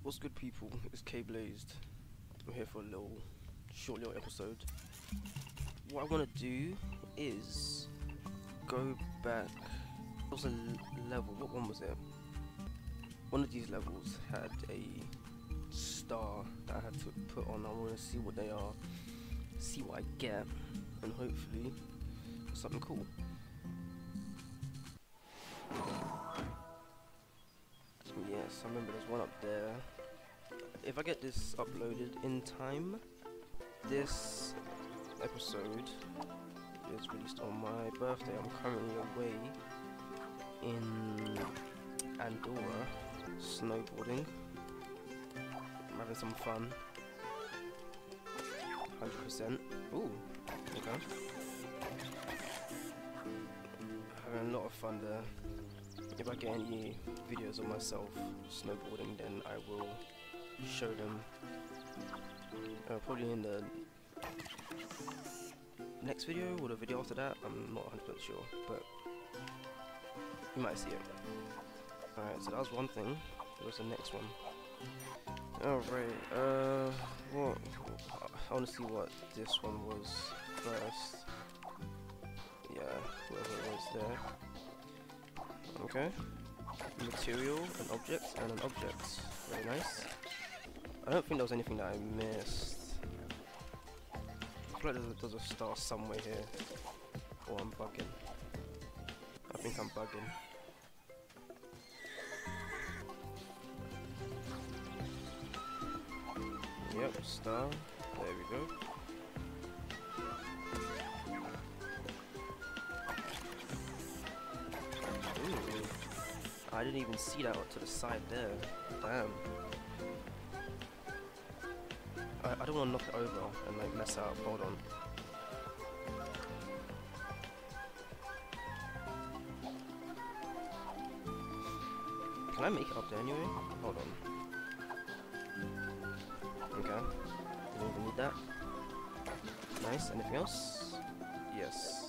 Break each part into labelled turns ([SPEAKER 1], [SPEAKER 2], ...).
[SPEAKER 1] What's good, people? It's K Blazed. I'm here for a short little episode. What I want to do is go back. There was a level. What one was it? One of these levels had a star that I had to put on. I want to see what they are, see what I get, and hopefully something cool. Yes, I remember there's one up there. If I get this uploaded in time, this episode is released on my birthday. I'm currently away in Andorra, snowboarding. I'm having some fun. 100%. Ooh, okay. Having a lot of fun there. If I get any videos of myself snowboarding, then I will show them. Probably in the next video or the video after that. I'm not 100% sure, but you might see it. Alright, so that was one thing. What's the next one? Alright, what? I want to see what this one was first. Yeah, whatever it was there. Okay. Material, an object, and an object. Very nice. I don't think there was anything that I missed. I feel like there's a star somewhere here. Or I'm bugging. I think I'm bugging. Yep, star. There we go. Ooh. I didn't even see that to the side there. Damn. I don't want to knock it over and like mess up. Hold on. Can I make it up there anyway? Hold on. Okay. Don't even need that. Nice. Anything else? Yes.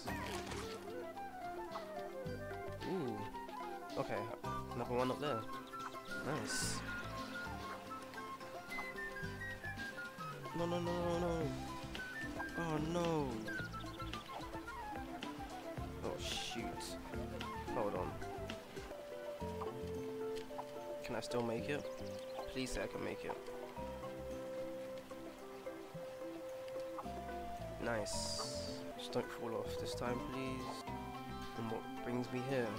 [SPEAKER 1] Ooh. Okay. Another one up there. Nice. No, no, no, no, no. Oh, no. Oh, shoot. Hold on. Can I still make it? Please say I can make it. Nice. Just don't fall off this time, please. And what brings me here?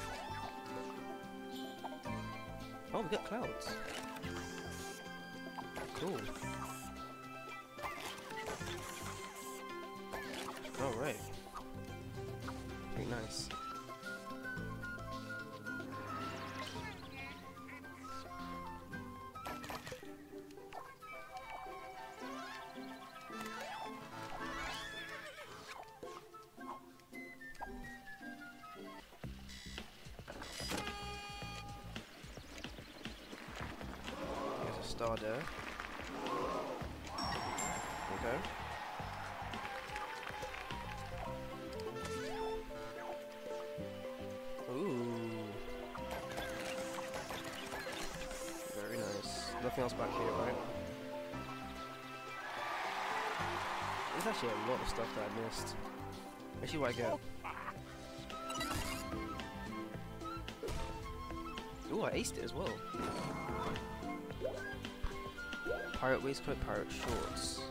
[SPEAKER 1] Oh, we got clouds. Cool. Alright. Pretty nice. There's a star there. Okay. Very nice. Nothing else back here, right? There's actually a lot of stuff that I missed. Let's see what I get. Ooh, I aced it as well. Pirate waistcoat, pirate shorts.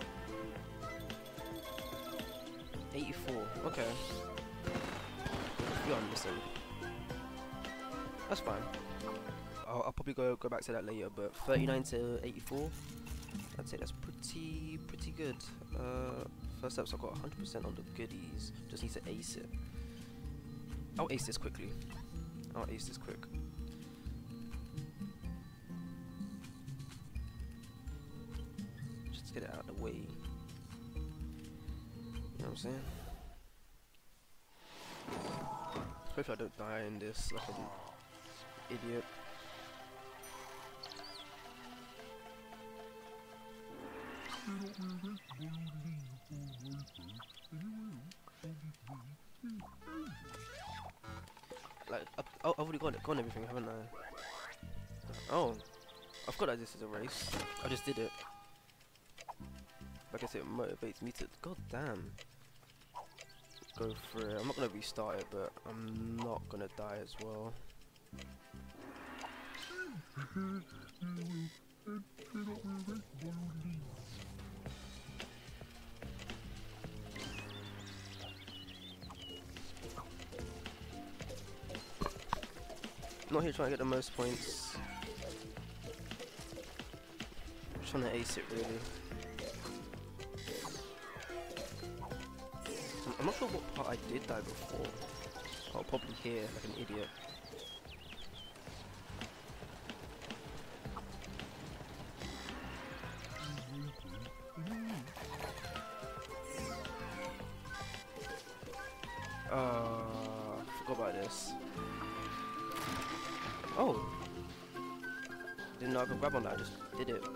[SPEAKER 1] 84. Okay. You are missing. That's fine. I'll probably go back to that later, but 39 to 84, I'd say that's pretty good. First steps, I've got 100% on the goodies. Just need to ace it. I'll ace this quickly. I'll ace this quick. Just get it out of the way. You know what I'm saying? Hopefully I don't die in this like an idiot. Like, I've already got everything, haven't I? Oh. I forgot that this is a race. I just did it. I guess it motivates me to. God damn. Go for it. I'm not gonna restart it, but I'm not gonna die as well. Not here trying to get the most points. I'm trying to ace it really. I'm not sure what part I did die before. I'll probably hear like an idiot. Forgot about this. Oh! Didn't know I could grab on that, I just did it.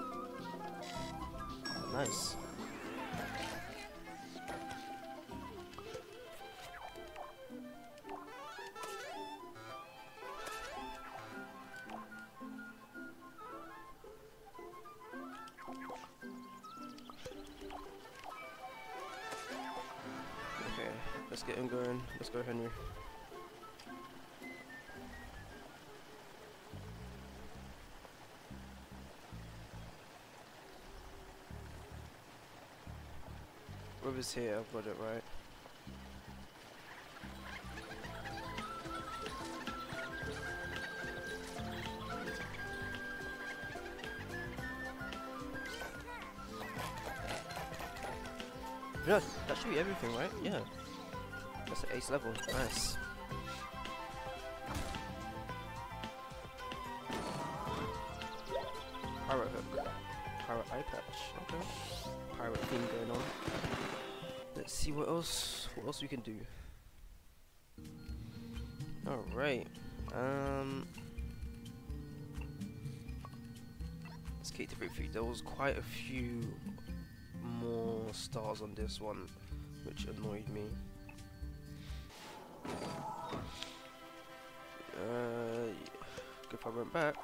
[SPEAKER 1] Nice. Okay, let's get him going. Let's go, Henry. River's here, I've got it right. Yeah, that should be everything, right? Yeah. That's an ace level. Nice. Pirate hook. Pirate eye patch. Okay. Pirate theme going on. Let's see what else we can do. Alright. Let's keep to victory. There was quite a few more stars on this one, which annoyed me. If I went back.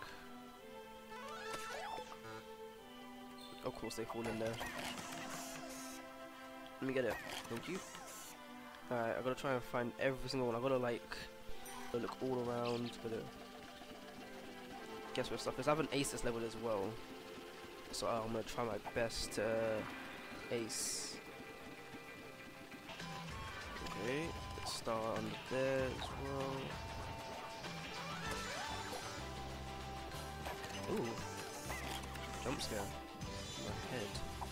[SPEAKER 1] Of course they fall in there. Let me get it. Thank you. Alright, I gotta try and find every single one. I gotta like look all around. Gotta guess where stuff is. I have an ace this level as well, so I'm gonna try my best to ace. Okay, star under there as well. Ooh, jump scare. My head.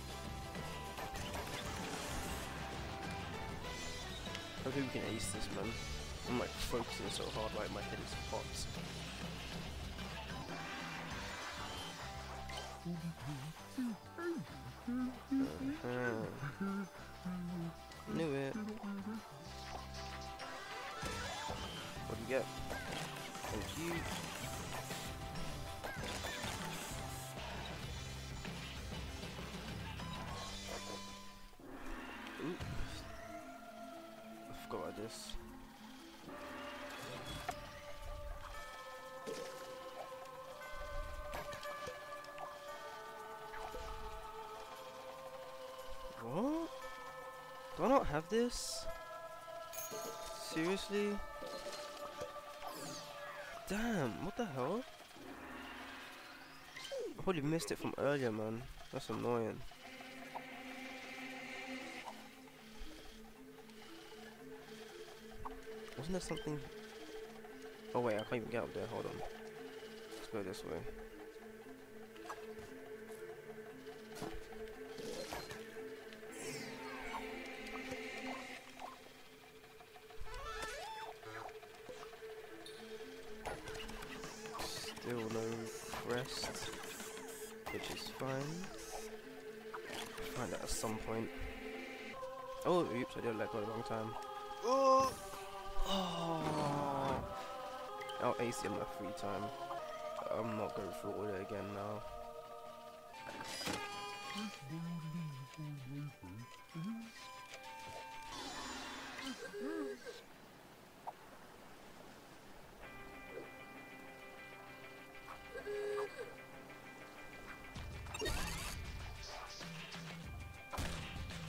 [SPEAKER 1] Hopefully we can ace this, man. I'm like focusing so hard, like my head is hot. Knew it. What do you get? Thank you. Ooh. I forgot about this. What? Do I not have this? Seriously? Damn, what the hell? I probably missed it from earlier, man. That's annoying. Wasn't there something? Oh wait, I can't even get up there, hold on. Let's go this way. Still no crest, which is fine. I'll find that at some point. Oh, oops, I did let go at the wrong time. Oh! Oh! I'll ace it in my free time. I'm not going through all it again now.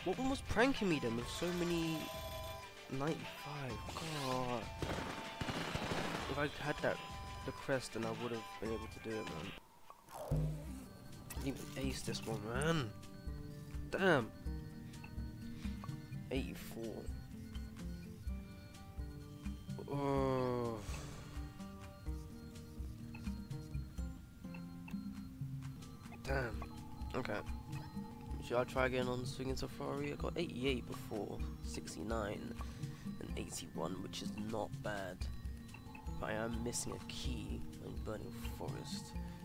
[SPEAKER 1] What one was pranking me then with so many 95? God. If I had the crest, then I would have been able to do it, man. I didn't even ace this one, man. Damn. 84. Oh. Damn. Okay. Should I try again on Swinging Safari? I got 88 before, 69, and 81, which is not bad. But I am missing a key in Burning Forest.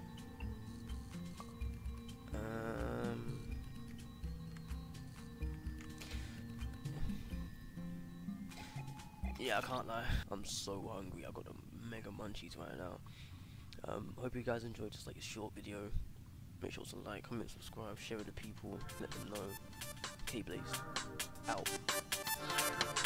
[SPEAKER 1] Yeah, I can't lie. I'm so hungry. I've got the mega munchies right now. Hope you guys enjoyed just like a short video. Make sure to like, comment, subscribe, share with the people, let them know. K-Blaze out.